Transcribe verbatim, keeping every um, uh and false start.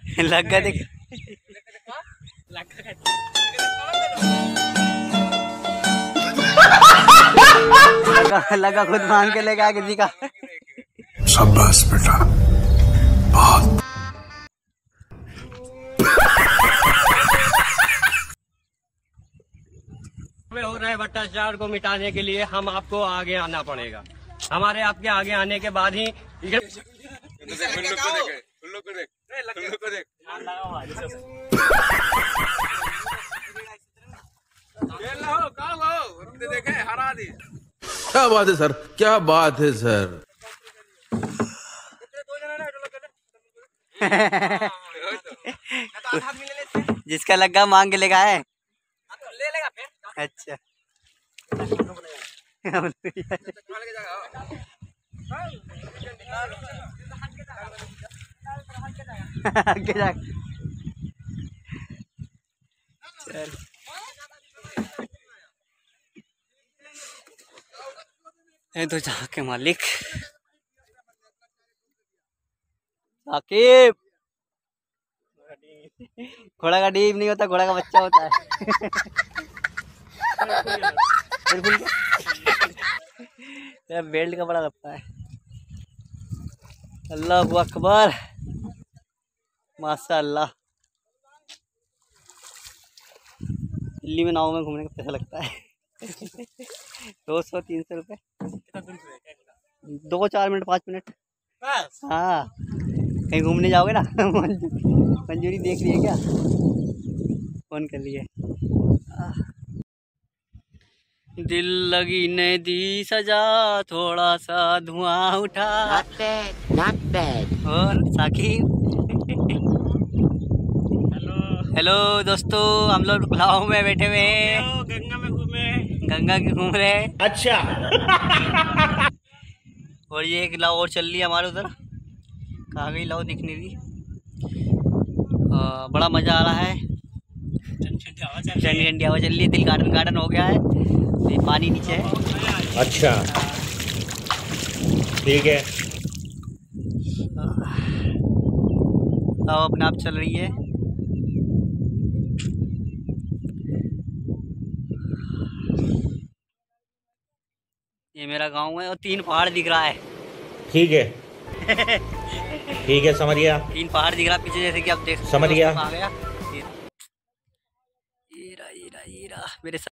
लगा देख लगा खुद मांग के लेगा किसी का। शाबाश बेटा बहुत। हो रहे भ्रष्टाचार को मिटाने के लिए हम आपको आगे आना पड़ेगा। हमारे आपके आगे आने के बाद ही क्या बात है सर, क्या बात है सर। जिसका लगा मांग के लेगा है ले लेगा फिर। अच्छा आगे जा चल। ये तो जहाँ के मालिक साकिब, घोड़ा का डीप नहीं होता, घोड़ा का बच्चा होता है। यार बेल्ट का बड़ा लगता है। अल्लाहू अकबर माशाअल्लाह। दिल्ली में नाव में घूमने का पैसा लगता है दो सौ तीन सौ रुपये, दो चार मिनट पाँच मिनट। हाँ कहीं घूमने जाओगे ना मंजूरी देख रही है क्या, फोन कर लिए। दिल लगी ने दी सजा, थोड़ा सा धुआं उठा। Not bad, not bad. और साकिब हेलो हेलो दोस्तों, हम लोग गुलाव में बैठे हुए हैं, गंगा में घूमे गंगा के घूम रहे हैं। अच्छा और ये एक लाव और चल रही है हमारे उधर, कहाँ गई लाव दिख नहीं रही। बड़ा मज़ा आ रहा है, ठंडी ठंडी हवा चल रही है, दिल गार्डन गार्डन हो गया है। ये पानी नीचे है। अच्छा ठीक है। लाव अपने आप चल रही है। ये मेरा गांव है और तीन पहाड़ दिख रहा है। ठीक है ठीक है समझ गया। तीन पहाड़ दिख रहा पीछे, जैसे कि आप देख समझ गया। आ गया। ये रहा, ये रहा, ये रहा। मेरे